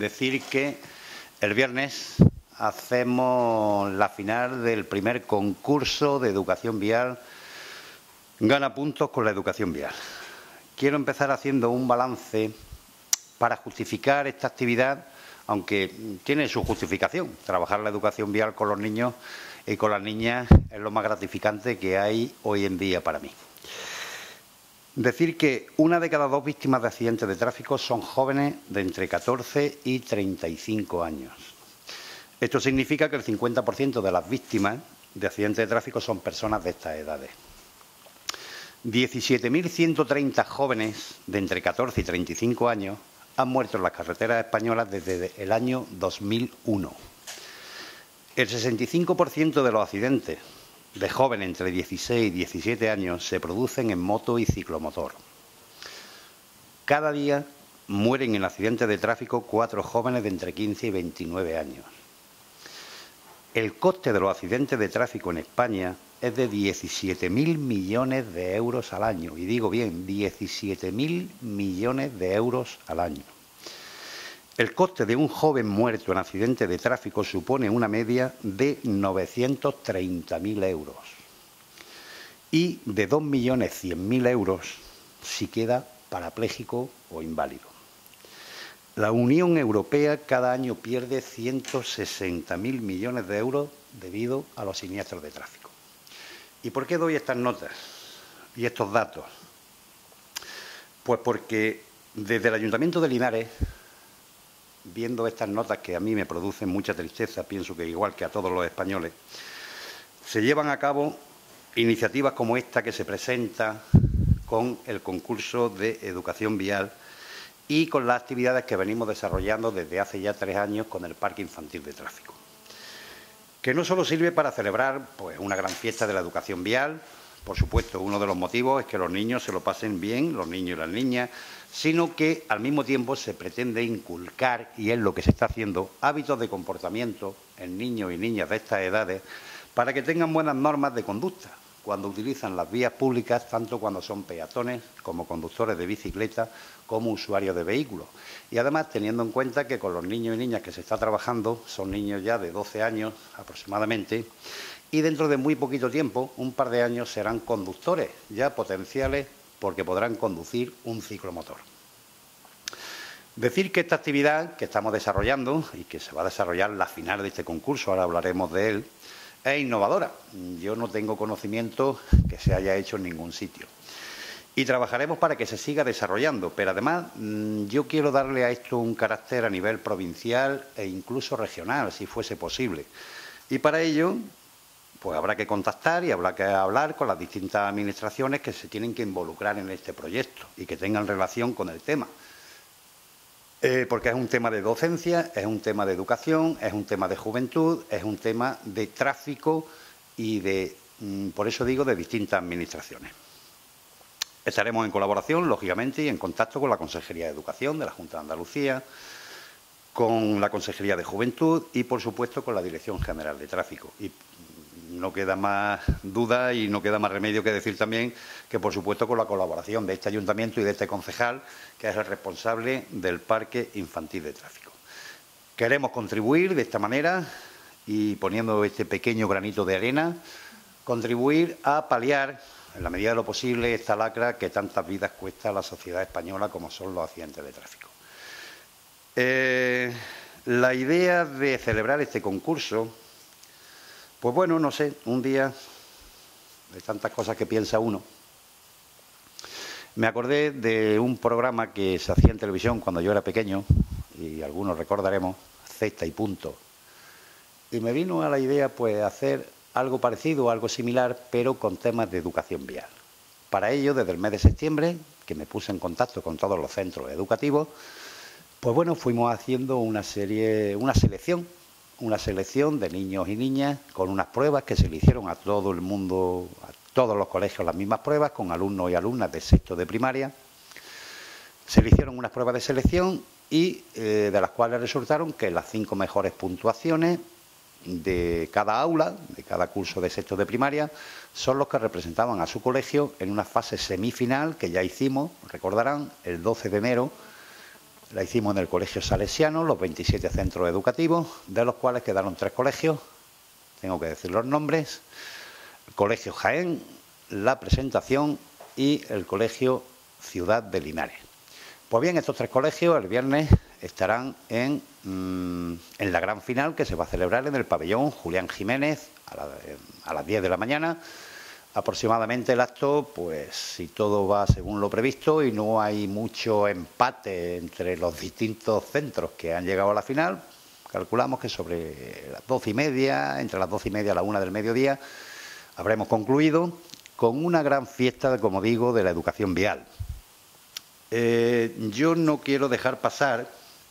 decir que el viernes hacemos la final del primer concurso de educación vial Gana Puntos con la educación vial. Quiero empezar haciendo un balance para justificar esta actividad, aunque tiene su justificación. Trabajar la educación vial con los niños y con las niñas es lo más gratificante que hay hoy en día para mí. Decir que 1 de cada 2 víctimas de accidentes de tráfico son jóvenes de entre 14 y 35 años. Esto significa que el 50% de las víctimas de accidentes de tráfico son personas de estas edades. 17.130 jóvenes de entre 14 y 35 años han muerto en las carreteras españolas desde el año 2001. El 65% de los accidentes de jóvenes entre 16 y 17 años se producen en moto y ciclomotor. Cada día mueren en accidentes de tráfico 4 jóvenes de entre 15 y 29 años. El coste de los accidentes de tráfico en España es de 17.000 millones de euros al año. Y digo bien, 17.000 millones de euros al año. El coste de un joven muerto en accidente de tráfico supone una media de 930.000 euros y de 2.100.000 euros si queda parapléjico o inválido. La Unión Europea cada año pierde 160.000 millones de euros debido a los siniestros de tráfico. ¿Y por qué doy estas notas y estos datos? Pues porque desde el Ayuntamiento de Linares, viendo estas notas que a mí me producen mucha tristeza, pienso que igual que a todos los españoles, se llevan a cabo iniciativas como esta que se presenta con el concurso de educación vial y con las actividades que venimos desarrollando desde hace ya 3 años con el Parque Infantil de Tráfico, que no solo sirve para celebrar una gran fiesta de la educación vial. Por supuesto, uno de los motivos es que los niños se lo pasen bien, los niños y las niñas, sino que al mismo tiempo se pretende inculcar, y es lo que se está haciendo, hábitos de comportamiento en niños y niñas de estas edades para que tengan buenas normas de conducta cuando utilizan las vías públicas, tanto cuando son peatones como conductores de bicicleta como usuarios de vehículos. Y además teniendo en cuenta que con los niños y niñas que se está trabajando son niños ya de 12 años aproximadamente, y dentro de muy poquito tiempo, un par de años, serán conductores ya potenciales porque podrán conducir un ciclomotor. Decir que esta actividad que estamos desarrollando y que se va a desarrollar la final de este concurso, ahora hablaremos de él, es innovadora. Yo no tengo conocimiento que se haya hecho en ningún sitio. Y trabajaremos para que se siga desarrollando, pero además yo quiero darle a esto un carácter a nivel provincial e incluso regional, si fuese posible. Y para ello, pues habrá que contactar y habrá que hablar con las distintas administraciones que se tienen que involucrar en este proyecto y que tengan relación con el tema. Porque es un tema de docencia, es un tema de educación, es un tema de juventud, es un tema de tráfico y de, por eso digo, de distintas administraciones. Estaremos en colaboración, lógicamente, y en contacto con la Consejería de Educación de la Junta de Andalucía, con la Consejería de Juventud y, por supuesto, con la Dirección General de Tráfico. Y no queda más duda y no queda más remedio que decir también que, por supuesto, con la colaboración de este ayuntamiento y de este concejal, que es el responsable del Parque Infantil de Tráfico. Queremos contribuir de esta manera y poniendo este pequeño granito de arena, contribuir a paliar, en la medida de lo posible, esta lacra que tantas vidas cuesta a la sociedad española como son los accidentes de tráfico. La idea de celebrar este concurso, pues bueno, no sé, un día, de tantas cosas que piensa uno, me acordé de un programa que se hacía en televisión cuando yo era pequeño, y algunos recordaremos, Cesta y Punto. Y me vino a la idea, pues, hacer algo parecido, algo similar, pero con temas de educación vial. Para ello, desde el mes de septiembre, que me puse en contacto con todos los centros educativos, pues bueno, fuimos haciendo una selección de niños y niñas con unas pruebas que se le hicieron a todo el mundo, a todos los colegios las mismas pruebas, con alumnos y alumnas de sexto de primaria. Se le hicieron unas pruebas de selección y de las cuales resultaron que las 5 mejores puntuaciones de cada aula, de cada curso de sexto de primaria, son los que representaban a su colegio en una fase semifinal que ya hicimos, recordarán, el 12 de enero la hicimos en el Colegio Salesiano, los 27 centros educativos, de los cuales quedaron 3 colegios, tengo que decir los nombres: el Colegio Jaén, La Presentación y el Colegio Ciudad de Linares. Pues bien, estos 3 colegios el viernes estarán en la gran final, que se va a celebrar en el pabellón Julián Jiménez a las 10 de la mañana. Aproximadamente el acto, pues si todo va según lo previsto y no hay mucho empate entre los distintos centros que han llegado a la final, calculamos que sobre las 12:30, entre las 12:30 y la 1 del mediodía, habremos concluido con una gran fiesta, como digo, de la educación vial. Yo no quiero dejar pasar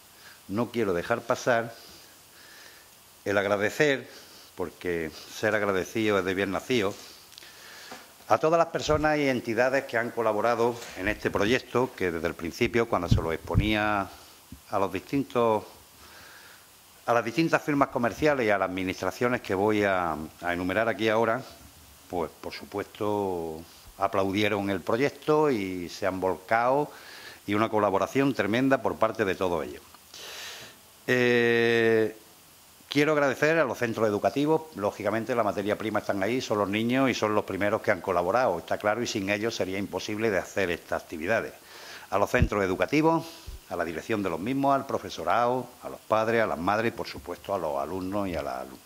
el agradecer, porque ser agradecido es de bien nacido, a todas las personas y entidades que han colaborado en este proyecto, que desde el principio, cuando se lo exponía a las distintas firmas comerciales y a las administraciones que voy a enumerar aquí ahora, pues por supuesto aplaudieron el proyecto y se han volcado, y una colaboración tremenda por parte de todos ellos. Quiero agradecer a los centros educativos. Lógicamente la materia prima están ahí, son los niños y son los primeros que han colaborado, está claro, y sin ellos sería imposible de hacer estas actividades. A los centros educativos, a la dirección de los mismos, al profesorado, a los padres, a las madres y, por supuesto, a los alumnos y a las alumnas.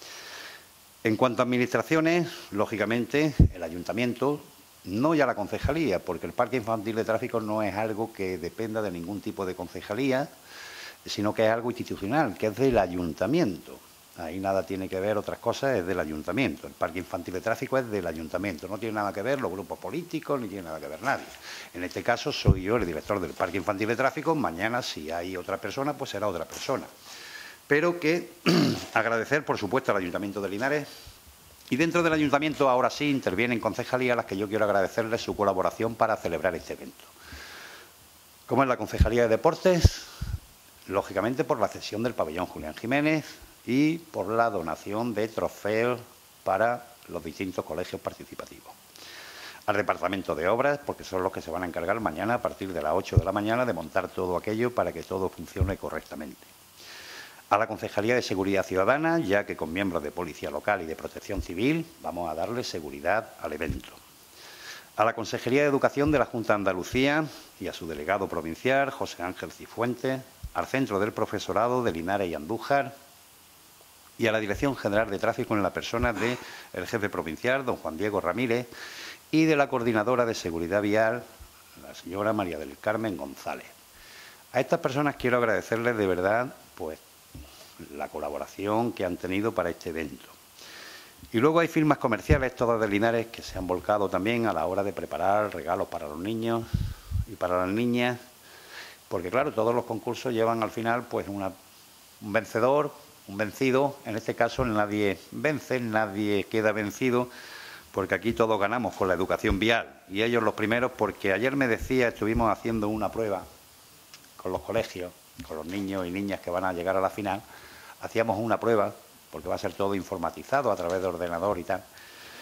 En cuanto a administraciones, lógicamente, el ayuntamiento, no ya la concejalía, porque el parque infantil de tráfico no es algo que dependa de ningún tipo de concejalía, sino que es algo institucional, que es del ayuntamiento. Ahí nada tiene que ver, otras cosas, es del ayuntamiento. El parque infantil de tráfico es del ayuntamiento, no tiene nada que ver los grupos políticos, ni tiene nada que ver nadie. En este caso soy yo el director del parque infantil de tráfico, mañana si hay otra persona, pues será otra persona. Pero que agradecer, por supuesto, al Ayuntamiento de Linares, y dentro del ayuntamiento ahora sí intervienen concejalías a las que yo quiero agradecerles su colaboración para celebrar este evento. Como es la Concejalía de Deportes, lógicamente por la cesión del pabellón Julián Jiménez y por la donación de trofeos para los distintos colegios participativos. Al Departamento de Obras, porque son los que se van a encargar mañana a partir de las 8 de la mañana de montar todo aquello para que todo funcione correctamente. A la Concejalía de Seguridad Ciudadana, ya que con miembros de Policía Local y de Protección Civil vamos a darle seguridad al evento. A la Consejería de Educación de la Junta de Andalucía y a su delegado provincial, José Ángel Cifuentes, al Centro del Profesorado de Linares y Andújar y a la Dirección General de Tráfico en la persona del jefe provincial, don Juan Diego Ramírez, y de la Coordinadora de Seguridad Vial, la señora María del Carmen González. A estas personas quiero agradecerles de verdad pues la colaboración que han tenido para este evento. Y luego hay firmas comerciales, todas de Linares, que se han volcado también a la hora de preparar regalos para los niños y para las niñas, porque claro, todos los concursos llevan al final pues un vencedor, un vencido. En este caso nadie vence, nadie queda vencido, porque aquí todos ganamos con la educación vial, y ellos los primeros, porque ayer me decía, estuvimos haciendo una prueba con los colegios, con los niños y niñas que van a llegar a la final, hacíamos una prueba, porque va a ser todo informatizado a través de ordenador y tal,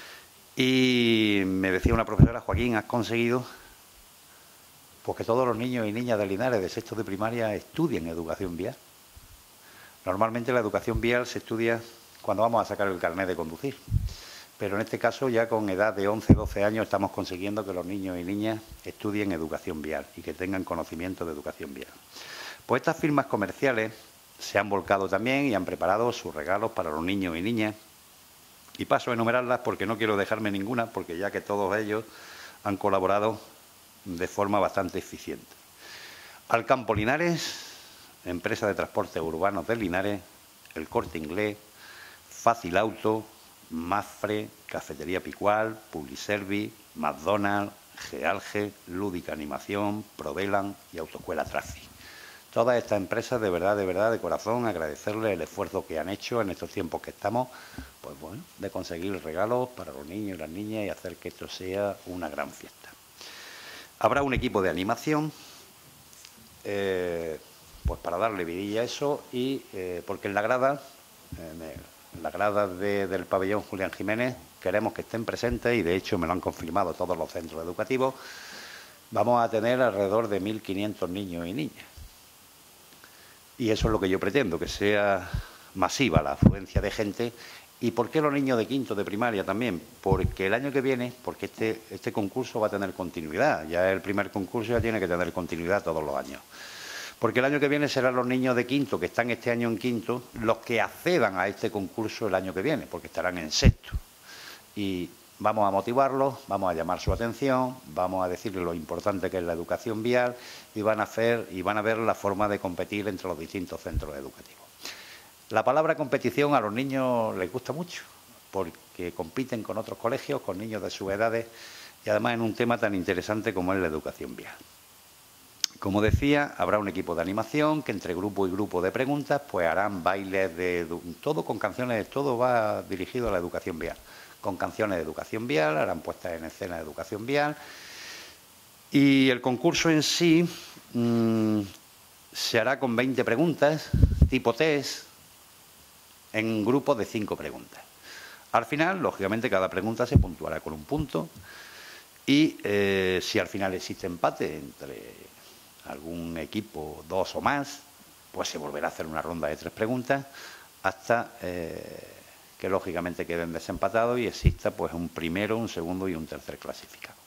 y me decía una profesora: Joaquín, has conseguido pues que todos los niños y niñas de Linares de sexto de primaria estudien educación vial. Normalmente la educación vial se estudia cuando vamos a sacar el carnet de conducir, pero en este caso ya con edad de 11, 12 años estamos consiguiendo que los niños y niñas estudien educación vial y que tengan conocimiento de educación vial. Pues estas firmas comerciales se han volcado también y han preparado sus regalos para los niños y niñas, y paso a enumerarlas porque no quiero dejarme ninguna, porque ya que todos ellos han colaborado de forma bastante eficiente. Al Campo Linares, Empresa de Transportes Urbanos de Linares, El Corte Inglés, Fácil Auto, Mafre, Cafetería Picual, Publiservice, McDonald's, Gealge, Lúdica Animación, Provelan y Autoescuela Trafi. Todas estas empresas, de verdad, de corazón, agradecerles el esfuerzo que han hecho en estos tiempos que estamos, pues bueno, de conseguir regalos para los niños y las niñas y hacer que esto sea una gran fiesta. Habrá un equipo de animación, pues para darle vidilla a eso, y porque en la grada, del pabellón Julián Jiménez, queremos que estén presentes, y de hecho me lo han confirmado todos los centros educativos, vamos a tener alrededor de 1.500 niños y niñas. Y eso es lo que yo pretendo, que sea masiva la afluencia de gente. ¿Y por qué los niños de quinto de primaria también? Porque el año que viene, porque este concurso va a tener continuidad, ya el primer concurso ya tiene que tener continuidad todos los años. Porque el año que viene serán los niños de quinto, que están este año en quinto, los que accedan a este concurso el año que viene, porque estarán en sexto. Y vamos a motivarlos, vamos a llamar su atención, vamos a decirles lo importante que es la educación vial y van a ver la forma de competir entre los distintos centros educativos. La palabra competición a los niños les gusta mucho, porque compiten con otros colegios, con niños de sus edades y además en un tema tan interesante como es la educación vial. Como decía, habrá un equipo de animación que entre grupo y grupo de preguntas pues harán bailes todo con canciones, todo va dirigido a la educación vial. Con canciones de educación vial, harán puestas en escena de educación vial. Y el concurso en sí se hará con 20 preguntas, tipo test, en grupos de 5 preguntas. Al final, lógicamente, cada pregunta se puntuará con un punto y si al final existe empate entre algún equipo, 2 o más, pues se volverá a hacer una ronda de 3 preguntas hasta que lógicamente queden desempatados y exista pues un primero, un segundo y un tercer clasificado.